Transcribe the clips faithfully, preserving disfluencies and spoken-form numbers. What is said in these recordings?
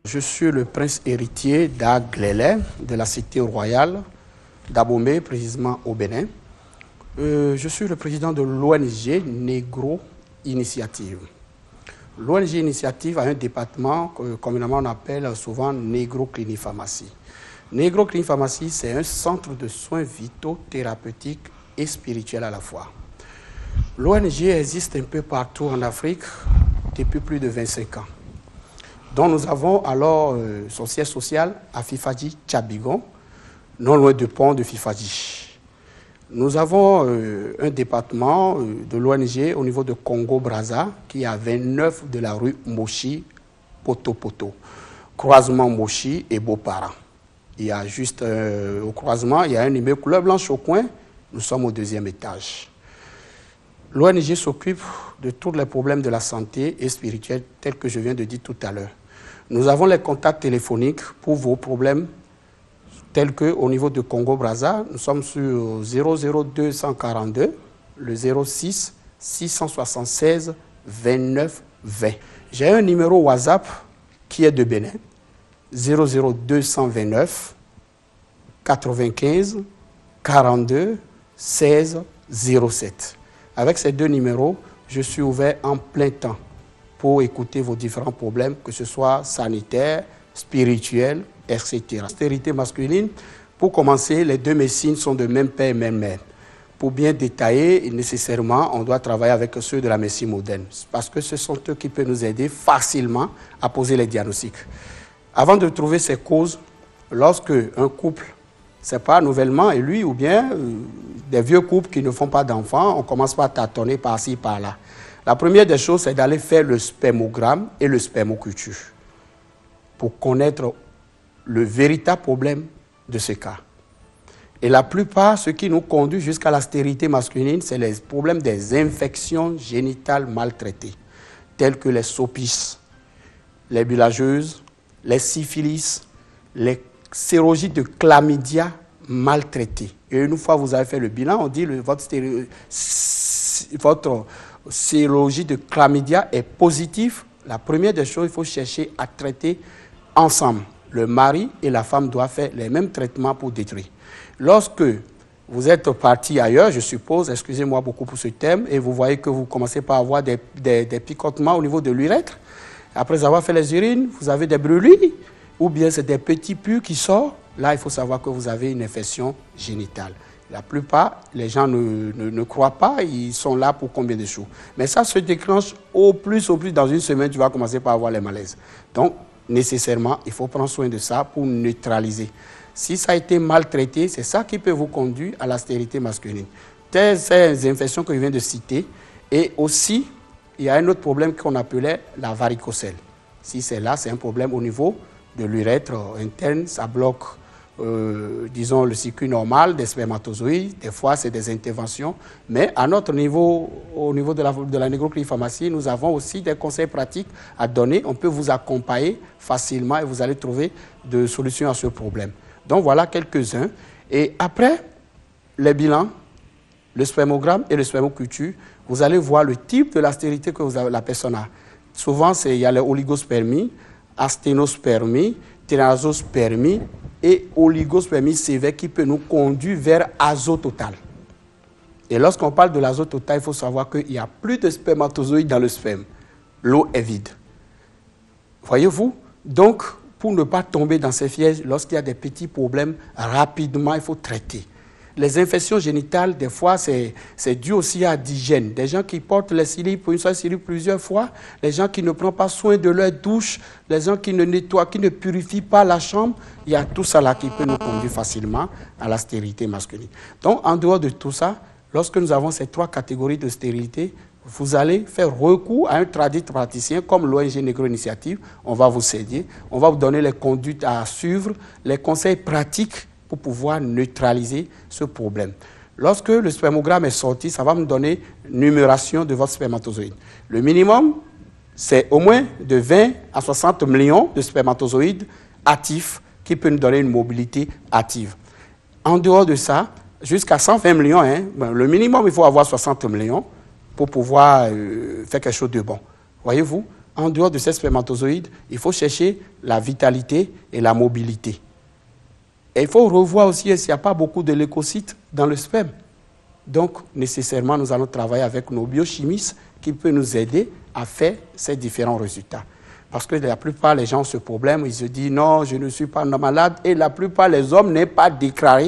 Je suis le prince héritier d'Aglélé, de la cité royale d'Abomey, précisément au Bénin. Euh, je suis le président de l'O N G Negro Initiative. L'O N G Initiative a un département que communément on appelle souvent Negro Clinic Pharmacie. Negro Clinic Pharmacie, c'est un centre de soins vitaux, thérapeutiques et spirituels à la fois. L'O N G existe un peu partout en Afrique depuis plus de vingt-cinq ans. Donc nous avons alors euh, son siège social à Fifadji, Tchabigon, non loin du pont de Fifadji. Nous avons euh, un département euh, de l'O N G au niveau de Congo-Brazza qui est à vingt-neuf de la rue Moshi, Poto-Poto, croisement Moshi et Beaupara. Il y a juste euh, au croisement, il y a un immeuble couleur blanche au coin, nous sommes au deuxième étage. L'O N G s'occupe de tous les problèmes de la santé et spirituelle tels que je viens de dire tout à l'heure. Nous avons les contacts téléphoniques pour vos problèmes tels qu'au niveau de Congo-Brazza, nous sommes sur zéro zéro deux cent quarante-deux, le zéro six six cent soixante-seize vingt-neuf vingt. J'ai un numéro WhatsApp qui est de Bénin, zéro zéro deux cent vingt-neuf quatre-vingt-quinze quarante-deux seize zéro sept. Avec ces deux numéros, je suis ouvert en plein temps pour écouter vos différents problèmes, que ce soit sanitaires, spirituels, et cetera. Stérilité masculine, pour commencer, les deux médecines sont de même père et même mère. Pour bien détailler, nécessairement, on doit travailler avec ceux de la médecine moderne, parce que ce sont eux qui peuvent nous aider facilement à poser les diagnostics. Avant de trouver ces causes, lorsque un couple c'est pas nouvellement élu ou bien euh, des vieux couples qui ne font pas d'enfants, on commence par tâtonner par-ci, par-là. La première des choses, c'est d'aller faire le spermogramme et le spermoculture pour connaître le véritable problème de ce cas. Et la plupart, ce qui nous conduit jusqu'à la stérilité masculine, c'est les problèmes des infections génitales maltraitées, telles que les sopices, les bilageuses, les syphilis, les sérologie de chlamydia maltraitée. Et une fois que vous avez fait le bilan, on dit que votre, votre sérologie de chlamydia est positive. La première des choses, il faut chercher à traiter ensemble. Le mari et la femme doivent faire les mêmes traitements pour détruire. Lorsque vous êtes parti ailleurs, je suppose, excusez-moi beaucoup pour ce thème, et vous voyez que vous commencez par avoir des, des, des picotements au niveau de l'urètre, après avoir fait les urines, vous avez des brûlures, ou bien c'est des petits pus qui sortent, là, il faut savoir que vous avez une infection génitale. La plupart, les gens ne, ne, ne croient pas, ils sont là pour combien de jours. Mais ça se déclenche au plus, au plus, dans une semaine, tu vas commencer par avoir les malaises. Donc, nécessairement, il faut prendre soin de ça pour neutraliser. Si ça a été maltraité, c'est ça qui peut vous conduire à la stérilité masculine. Telles ces infections que je viens de citer, et aussi, il y a un autre problème qu'on appelait la varicocèle. Si c'est là, c'est un problème au niveau de l'urètre interne, ça bloque, euh, disons, le circuit normal des spermatozoïdes. Des fois, c'est des interventions. Mais à notre niveau, au niveau de la, de la Negro Clinic Pharmacie, nous avons aussi des conseils pratiques à donner. On peut vous accompagner facilement et vous allez trouver des solutions à ce problème. Donc, voilà quelques-uns. Et après les bilans, le spermogramme et le spermoculture, vous allez voir le type de la stérilité que vous avez, la personne a. Souvent, il y a les oligospermies, asténospermie, térasospermie et oligospermie sévère qui peut nous conduire vers azote total. Et lorsqu'on parle de l'azote total, il faut savoir qu'il n'y a plus de spermatozoïdes dans le sperme. L'eau est vide. Voyez-vous? Donc, pour ne pas tomber dans ces pièges, lorsqu'il y a des petits problèmes, rapidement, il faut traiter. Les infections génitales, des fois, c'est dû aussi à l'hygiène. Des gens qui portent les cilices pour une seule cilice plusieurs fois, les gens qui ne prennent pas soin de leur douche, les gens qui ne nettoient, qui ne purifient pas la chambre, il y a tout ça là qui peut nous conduire facilement à la stérilité masculine. Donc, en dehors de tout ça, lorsque nous avons ces trois catégories de stérilité, vous allez faire recours à un tradit praticien comme l'O N G Negro Initiative. On va vous aider, on va vous donner les conduites à suivre, les conseils pratiques pour pouvoir neutraliser ce problème. Lorsque le spermogramme est sorti, ça va me donner une numération de votre spermatozoïde. Le minimum, c'est au moins de vingt à soixante millions de spermatozoïdes actifs qui peuvent nous donner une mobilité active. En dehors de ça, jusqu'à cent vingt millions, hein, le minimum, il faut avoir soixante millions pour pouvoir euh, faire quelque chose de bon. Voyez-vous? en dehors de ces spermatozoïdes, il faut chercher la vitalité et la mobilité. Et il faut revoir aussi s'il n'y a pas beaucoup de leucocytes dans le sperme. Donc, nécessairement, nous allons travailler avec nos biochimistes qui peuvent nous aider à faire ces différents résultats. Parce que la plupart des gens ont ce problème, ils se disent non, je ne suis pas malade, et la plupart des hommes n'ont pas déclaré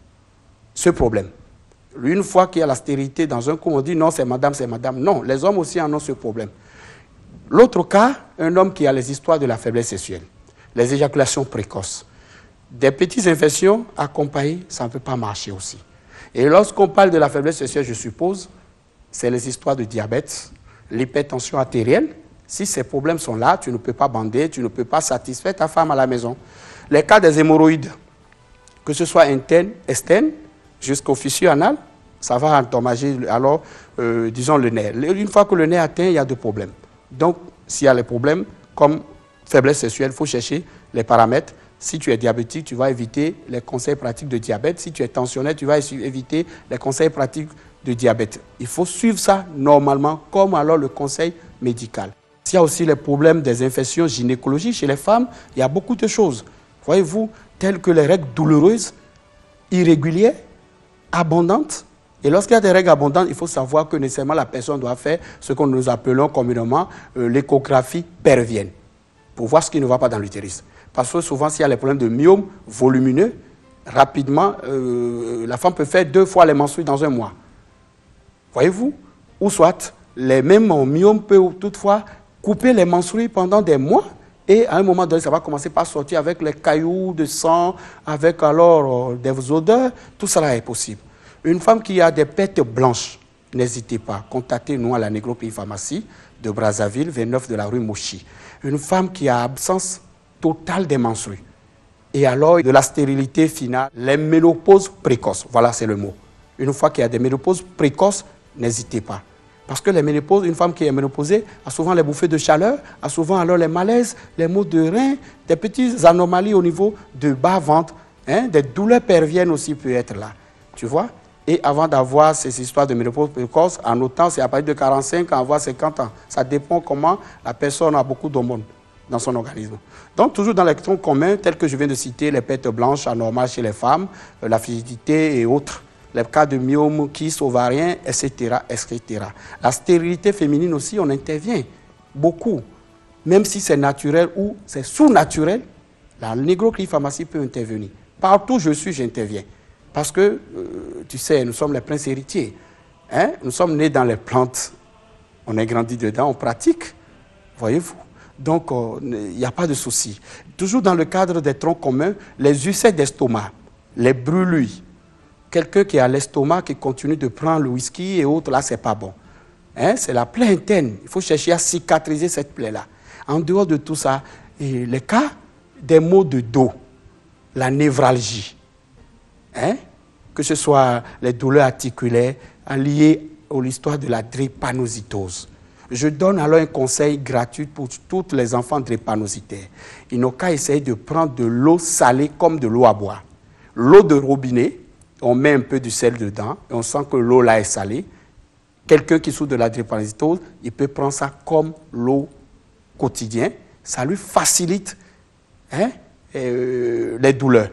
ce problème. Une fois qu'il y a la stérilité dans un coup, on dit non, c'est madame, c'est madame. Non, les hommes aussi en ont ce problème. L'autre cas, un homme qui a les histoires de la faiblesse sexuelle, les éjaculations précoces. Des petites infections accompagnées, ça ne peut pas marcher aussi. Et lorsqu'on parle de la faiblesse sexuelle, je suppose, c'est les histoires de diabète, l'hypertension artérielle. Si ces problèmes sont là, tu ne peux pas bander, tu ne peux pas satisfaire ta femme à la maison. Les cas des hémorroïdes, que ce soit interne, externe, jusqu'au fissure anal, ça va endommager, alors, euh, disons, le nerf. Une fois que le nerf atteint, il y a des problèmes. Donc, s'il y a les problèmes, comme faiblesse sexuelle, il faut chercher les paramètres. Si tu es diabétique, tu vas éviter les conseils pratiques de diabète. Si tu es tensionnaire, tu vas éviter les conseils pratiques de diabète. Il faut suivre ça normalement, comme alors le conseil médical. S'il y a aussi les problèmes des infections gynécologiques chez les femmes, il y a beaucoup de choses. Voyez-vous, telles que les règles douloureuses, irrégulières, abondantes. Et lorsqu'il y a des règles abondantes, il faut savoir que nécessairement la personne doit faire ce que nous appelons communément euh, l'échographie pelvienne, pour voir ce qui ne va pas dans l'utérus. Parce que souvent, s'il y a les problèmes de myome volumineux, rapidement, euh, la femme peut faire deux fois les menstrues dans un mois. Voyez-vous? Ou soit, les mêmes myomes peuvent toutefois couper les menstrues pendant des mois, et à un moment donné, ça va commencer par sortir avec les cailloux de sang, avec alors euh, des odeurs, tout cela est possible. Une femme qui a des pertes blanches, n'hésitez pas, contactez-nous à la Negro-Pays Pharmacie de Brazzaville, vingt-neuf de la rue Mouchi. Une femme qui a absence totale des menstrues. Et alors, de la stérilité finale, les ménopauses précoces, voilà, c'est le mot. Une fois qu'il y a des ménopauses précoces, n'hésitez pas. Parce que les ménopauses, une femme qui est ménopausée a souvent les bouffées de chaleur, a souvent alors les malaises, les maux de rein, des petites anomalies au niveau de bas-ventre, hein, des douleurs pelviennes aussi peuvent être là. Tu vois? Et avant d'avoir ces histoires de ménopause précoce, en autant, c'est à partir de quarante-cinq ans, voire cinquante ans. Ça dépend comment la personne a beaucoup d'hormones dans son organisme. Donc, toujours dans les troncs communs, tels que je viens de citer, les pertes blanches anormales chez les femmes, la frigidité et autres, les cas de myome, kyste ovarien, et cetera, et cetera. La stérilité féminine aussi, on intervient beaucoup. Même si c'est naturel ou c'est sous-naturel, la Negro-Pays Pharmacie peut intervenir. Partout où je suis, j'interviens. Parce que, euh, tu sais, nous sommes les princes héritiers. Hein? Nous sommes nés dans les plantes. On est grandi dedans, on pratique. Voyez-vous? Donc, il euh, n'y a pas de souci. Toujours dans le cadre des troncs communs, les ulcères d'estomac, les brûlures. Quelqu'un qui a l'estomac, qui continue de prendre le whisky et autres, là, ce n'est pas bon. Hein? C'est la plaie interne. Il faut chercher à cicatriser cette plaie-là. En dehors de tout ça, et les cas des maux de dos, la névralgie, hein? Que ce soit les douleurs articulaires liées à l'histoire de la drépanocytose. Je donne alors un conseil gratuit pour tous les enfants drépanocytaires. Ils n'ont qu'à essayer de prendre de l'eau salée comme de l'eau à boire. L'eau de robinet, on met un peu de sel dedans et on sent que l'eau là est salée. Quelqu'un qui souffre de la drépanocytose, il peut prendre ça comme l'eau quotidienne. Ça lui facilite hein, euh, les douleurs.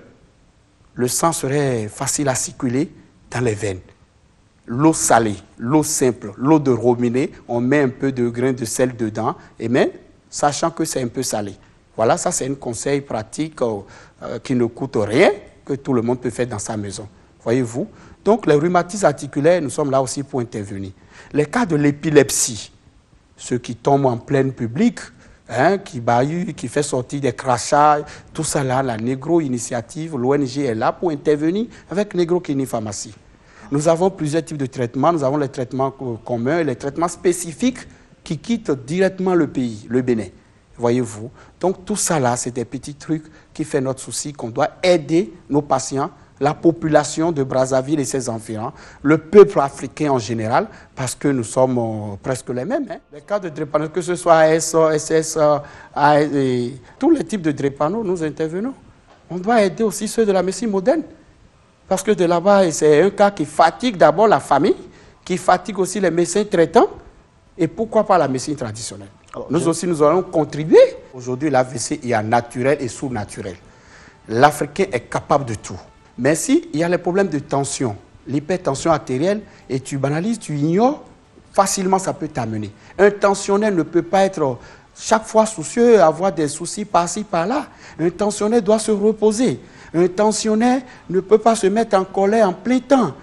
Le sang serait facile à circuler dans les veines. L'eau salée, l'eau simple, l'eau de robinet, on met un peu de grains de sel dedans, et même sachant que c'est un peu salé. Voilà, ça c'est un conseil pratique euh, euh, qui ne coûte rien, que tout le monde peut faire dans sa maison. Voyez-vous? Donc les rhumatismes articulaires, nous sommes là aussi pour intervenir. Les cas de l'épilepsie, ceux qui tombent en plein public, hein, qui bahut, qui fait sortir des crachats, tout ça là, la Negro Initiative, l'O N G est là pour intervenir avec Negro-Pays Pharmacie. Nous avons plusieurs types de traitements. Nous avons les traitements communs et les traitements spécifiques qui quittent directement le pays, le Bénin. Voyez-vous? Donc tout ça là, c'est des petits trucs qui font notre souci, qu'on doit aider nos patients, la population de Brazzaville et ses environs, le peuple africain en général, parce que nous sommes euh, presque les mêmes. Hein. Les cas de drépano, que ce soit A S, S S, A S, et tous les types de drépano, nous intervenons. On doit aider aussi ceux de la médecine moderne. Parce que de là-bas, c'est un cas qui fatigue d'abord la famille, qui fatigue aussi les médecins traitants. Et pourquoi pas la médecine traditionnelle? Alors, nous je... aussi, nous allons contribuer. Aujourd'hui, l'A V C, il y a naturel et sous-naturel. L'Africain est capable de tout. Mais si il y a les problèmes de tension, l'hypertension artérielle, et tu banalises, tu ignores, facilement ça peut t'amener. Un tensionnaire ne peut pas être chaque fois soucieux, avoir des soucis par-ci, par-là. Un tensionnaire doit se reposer. Un tensionnaire ne peut pas se mettre en colère en plein temps.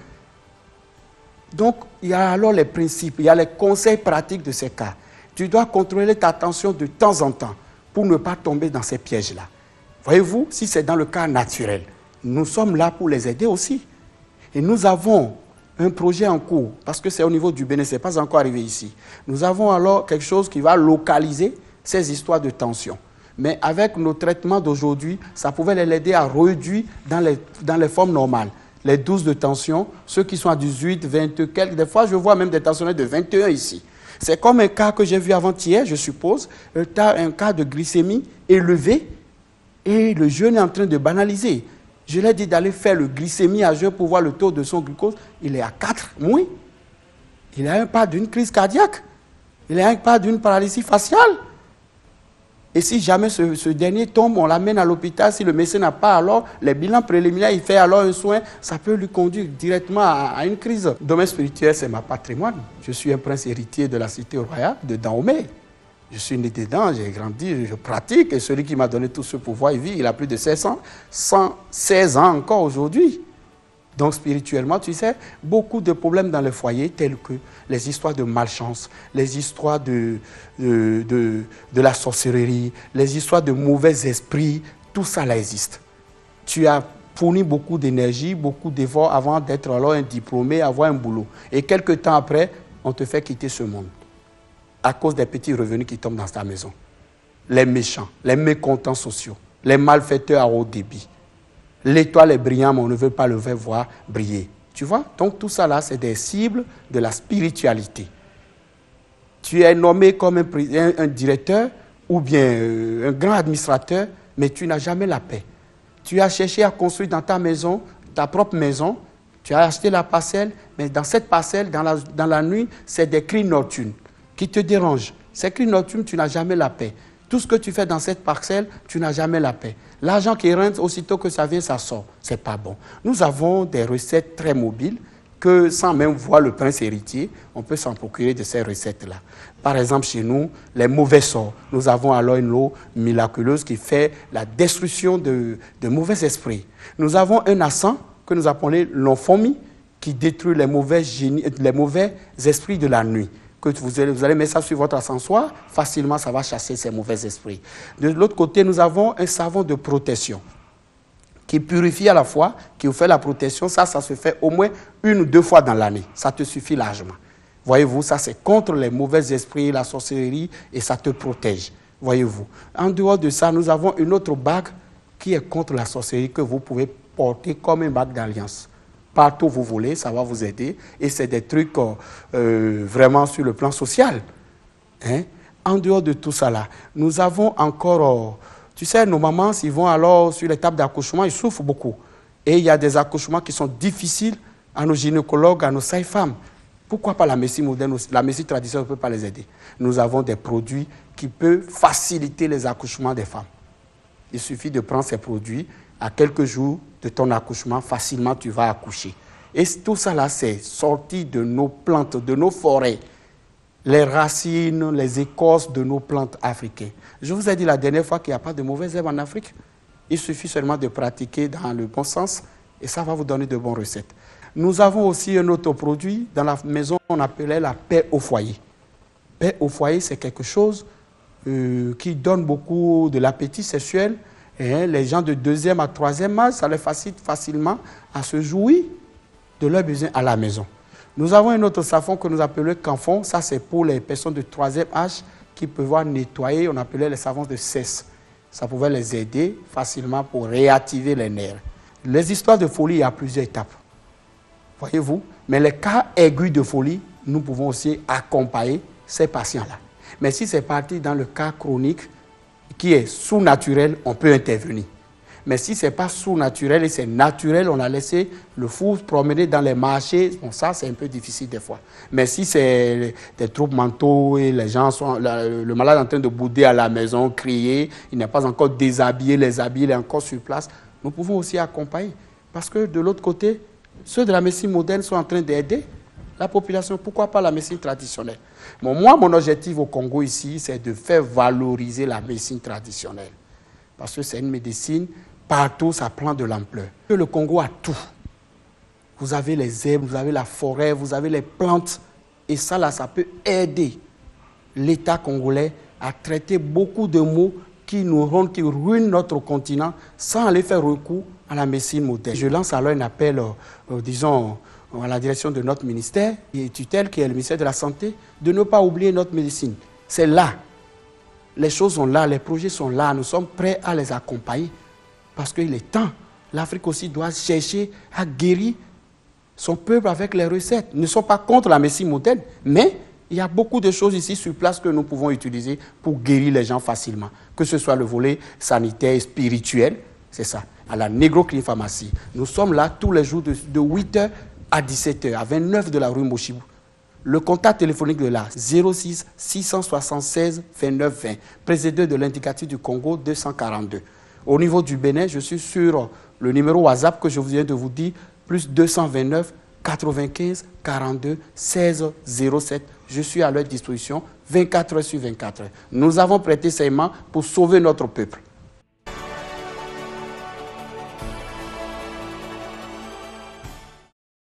Donc, il y a alors les principes, il y a les conseils pratiques de ces cas. Tu dois contrôler ta tension de temps en temps pour ne pas tomber dans ces pièges-là. Voyez-vous, si c'est dans le cas naturel, nous sommes là pour les aider aussi. Et nous avons un projet en cours, parce que c'est au niveau du Bénin, ce n'est pas encore arrivé ici. Nous avons alors quelque chose qui va localiser ces histoires de tension. Mais avec nos traitements d'aujourd'hui, ça pouvait les aider à réduire dans les, dans les formes normales. Les douze de tension, ceux qui sont à dix-huit, vingt, quelques, des fois je vois même des tensionnaires de vingt et un ici. C'est comme un cas que j'ai vu avant-hier, je suppose, un cas de glycémie élevé et le jeune est en train de banaliser. Je lui ai dit d'aller faire le glycémie à jeun pour voir le taux de son glucose. Il est à quatre, oui. Il a un pas d'une crise cardiaque. Il a un pas d'une paralysie faciale. Et si jamais ce, ce dernier tombe, on l'amène à l'hôpital. Si le médecin n'a pas alors les bilans préliminaires, il fait alors un soin, ça peut lui conduire directement à, à une crise. Le domaine spirituel, c'est ma patrimoine. Je suis un prince héritier de la cité royale de Dahomey. Je suis né dedans, j'ai grandi, je pratique. Et celui qui m'a donné tout ce pouvoir, il vit, il a plus de seize ans, cent seize ans encore aujourd'hui. Donc spirituellement, tu sais, beaucoup de problèmes dans le foyer, tels que les histoires de malchance, les histoires de, de, de, de la sorcellerie, les histoires de mauvais esprits, tout ça là existe. Tu as fourni beaucoup d'énergie, beaucoup d'efforts avant d'être alors un diplômé, avoir un boulot. Et quelques temps après, on te fait quitter ce monde à cause des petits revenus qui tombent dans ta maison. Les méchants, les mécontents sociaux, les malfaiteurs à haut débit. L'étoile est brillante, mais on ne veut pas le voir briller. Tu vois? Donc tout ça là, c'est des cibles de la spiritualité. Tu es nommé comme un, un, un directeur ou bien euh, un grand administrateur, mais tu n'as jamais la paix. Tu as cherché à construire dans ta maison, ta propre maison, tu as acheté la parcelle, mais dans cette parcelle, dans la, dans la nuit, c'est des cris nocturnes qui te dérangent. Ces cris nocturnes, tu n'as jamais la paix. Tout ce que tu fais dans cette parcelle, tu n'as jamais la paix. L'argent qui rentre, aussitôt que ça vient, ça sort. Ce n'est pas bon. Nous avons des recettes très mobiles que, sans même voir le prince héritier, on peut s'en procurer de ces recettes-là. Par exemple, chez nous, les mauvais sorts. Nous avons alors une eau miraculeuse qui fait la destruction de, de mauvais esprits. Nous avons un encens que nous appelons l'onfomi qui détruit les mauvais, génies, les mauvais esprits de la nuit. Que vous allez, vous allez mettre ça sur votre ascensoir, facilement ça va chasser ces mauvais esprits. De l'autre côté, nous avons un savon de protection qui purifie à la fois, qui vous fait la protection. Ça, ça se fait au moins une ou deux fois dans l'année. Ça te suffit largement. Voyez-vous, ça c'est contre les mauvais esprits, la sorcellerie, et ça te protège. Voyez-vous. En dehors de ça, nous avons une autre bague qui est contre la sorcellerie que vous pouvez porter comme une bague d'alliance. Partout où vous voulez, ça va vous aider. Et c'est des trucs euh, vraiment sur le plan social. Hein? En dehors de tout ça là, nous avons encore... Euh, tu sais, nos mamans, s'ils vont alors sur les tables d'accouchement, ils souffrent beaucoup. Et il y a des accouchements qui sont difficiles à nos gynécologues, à nos sages-femmes. Pourquoi pas la médecine moderne, la médecine traditionnelle ne peut pas les aider? Nous avons des produits qui peuvent faciliter les accouchements des femmes. Il suffit de prendre ces produits. À quelques jours de ton accouchement, facilement tu vas accoucher. Et tout ça là, c'est sorti de nos plantes, de nos forêts. Les racines, les écorces de nos plantes africaines. Je vous ai dit la dernière fois qu'il n'y a pas de mauvaises herbes en Afrique. Il suffit seulement de pratiquer dans le bon sens et ça va vous donner de bonnes recettes. Nous avons aussi un autre produit. Dans la maison, on appelait la paix au foyer. Paix au foyer, c'est quelque chose euh, qui donne beaucoup de l'appétit sexuel. Et les gens de deuxième à troisième âge, ça les facilite facilement à se jouir de leurs besoins à la maison. Nous avons un autre savon que nous appelons camphon. Ça, c'est pour les personnes de troisième âge qui peuvent nettoyer. On appelait les savons de cesse. Ça pouvait les aider facilement pour réactiver les nerfs. Les histoires de folie, il y a plusieurs étapes. Voyez-vous? Mais les cas aigus de folie, nous pouvons aussi accompagner ces patients-là. Mais si c'est parti dans le cas chronique, qui est sous-naturel, on peut intervenir. Mais si ce n'est pas sous-naturel et c'est naturel, on a laissé le fou promener dans les marchés, bon, ça c'est un peu difficile des fois. Mais si c'est des troubles mentaux et les gens sont, le malade est en train de bouder à la maison, crier, il n'est pas encore déshabillé, les habits, il est encore sur place, nous pouvons aussi accompagner. Parce que de l'autre côté, ceux de la médecine moderne sont en train d'aider la population. Pourquoi pas la médecine traditionnelle? Bon, moi, mon objectif au Congo ici, c'est de faire valoriser la médecine traditionnelle. Parce que c'est une médecine, partout, ça prend de l'ampleur. Le Congo a tout. Vous avez les herbes, vous avez la forêt, vous avez les plantes. Et ça, là, ça peut aider l'État congolais à traiter beaucoup de maux qui nous rendent, qui ruinent notre continent sans aller faire recours à la médecine moderne. Je lance alors un appel, euh, euh, disons, à la direction de notre ministère et tutelle, qui est le ministère de la Santé, de ne pas oublier notre médecine. C'est là. Les choses sont là, les projets sont là. Nous sommes prêts à les accompagner parce qu'il est temps. L'Afrique aussi doit chercher à guérir son peuple avec les recettes. Nous ne sommes pas contre la médecine moderne, mais il y a beaucoup de choses ici sur place que nous pouvons utiliser pour guérir les gens facilement. Que ce soit le volet sanitaire et spirituel, c'est ça. À la Negro Clean Pharmacie. Nous sommes là tous les jours de, de huit heures à dix-sept heures, à vingt-neuf de la rue Mochibou. Le contact téléphonique de là, zéro six six cent soixante-seize vingt-neuf vingt, président de l'indicatif du Congo deux cent quarante-deux. Au niveau du Bénin, je suis sur le numéro WhatsApp que je viens de vous dire, plus deux cent vingt-neuf quatre-vingt-quinze quarante-deux seize zéro sept. Je suis à leur disposition vingt-quatre heures sur vingt-quatre heures. Nous avons prêté serment pour sauver notre peuple.